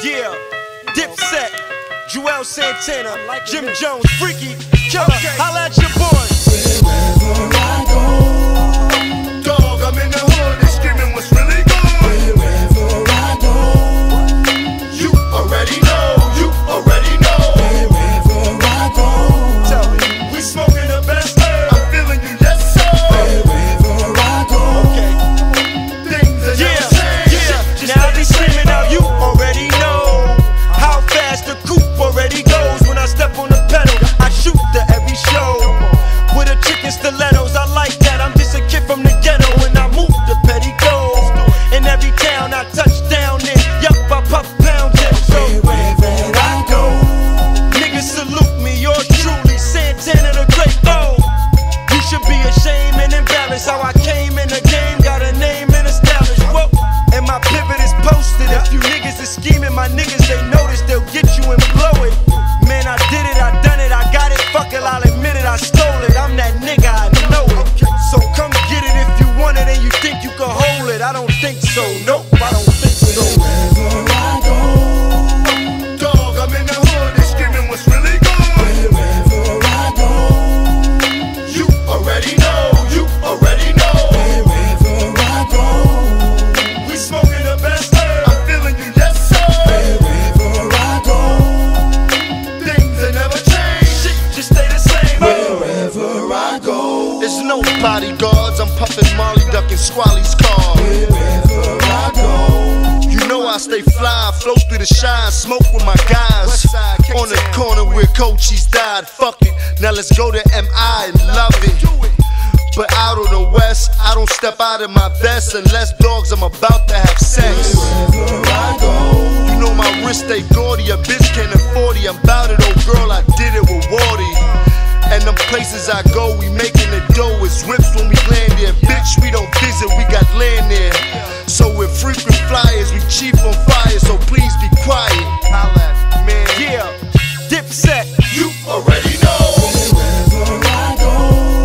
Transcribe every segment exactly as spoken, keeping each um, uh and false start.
Yeah, DIPSET, Juelz, Santana, Jim Jones, Freaky, Killer, holla at your boys. Wherever I go, dog, I'm in the hood, they screaming what's really good. Wherever I go, you already know, you already know. Wherever I go, Tell me, we smoking the best herb, I'm feeling you, yes sir. wherever I go, okay. Things are Yeah, never change. yeah, Just now stay they the same. screaming out, you already know how fast the coupe already goes. When I step on the pedal, I shoot to every show with a chicken stilettos. I like that, I'm just a kid from the ghetto and I move the petty goals. In every town I touch down in, yup, I puff pounds in. So wherever I go, niggas salute me, yours truly, Santana the Great. Oh, you should be ashamed and embarrassed how I came in the game, got a name and established. Whoa, and my pivot is posted. If you niggas is scheming, my niggas they notice, they'll get you and blow it. Man, I did it, I done it, I got it, fuck it, I'll admit it, I stole it. I'm that nigga, I know it. So come get it if you want it and you think you can hold it. I don't think so, nope, I don't think so. wherever I go, Dog, I'm in the hood, they screaming what's really good. wherever I go, You already know, you already know. wherever I go, We smoking the best herb, I'm feeling you, yes sir. wherever I go, Things will never change, shit just stay the same. wherever I go, There's no bodyguards, I'm puffing Molly, ducking Squally's car. wherever I go, You know I stay fly, flow through the shine, smoke with my guys. On the corner where Coachie's died, fuck it, now let's go to M I and love it. But out on the west, I don't step out of my vest unless dogs I'm about to have sex. wherever I go, You know my wrist stay gaudy, a bitch can't afford it. I'm bout it, oh girl, I did it with Wardy. And them places I go, we making the dough, it's whips when we land there. Bitch, we don't visit, we got land there. So we're frequent flyers, we cheap on fire, so please be quiet. Holla at me, man. Yeah, DIPSET, You already know. wherever I go,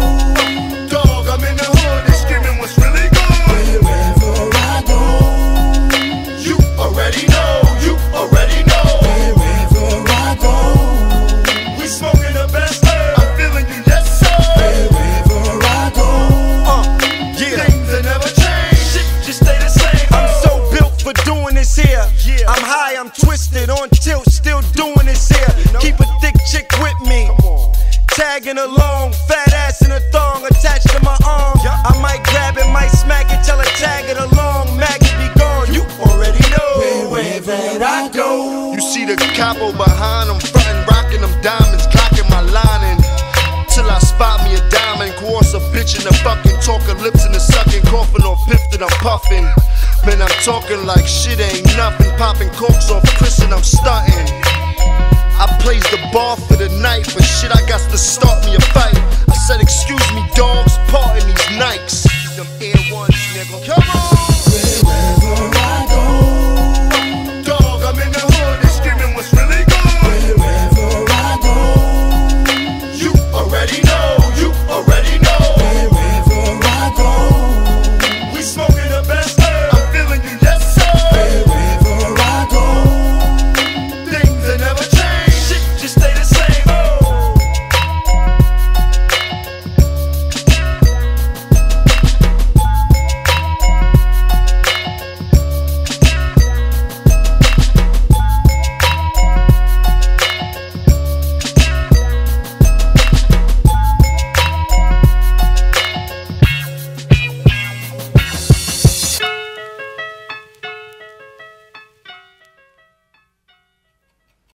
Dog, I'm in the hood, they screaming what's really good. wherever I go, You already know, you already know. wherever I go, We smoking the best herb, I'm feeling you, yes sir. wherever I go, uh, yeah. Things will never change, shit just stay the same. I'm so built for doing this here. I'm high, I'm twisted, on tilt, still doing this here. Keep a thick chick with me, tagging along, fat ass in a thong attached to my arm. I might grab it, might smack it, tell her tag it along, maggot be gone. You already know. wherever I go, You see the capo behind them, frontin', rockin' them diamonds, clocking my lining. Till I spot me a diamond, course a bitch in the fucking talking lips in the sucking, coughing on fifth that I'm puffing. Man, I'm talking like shit ain't nothing, popping corks off Chris and I'm stunting. I plays the bar for the night, but shit, I got to start me a fight. I said, excuse me, dogs, parting these Nikes. Them Air Ones, nigga. Come on!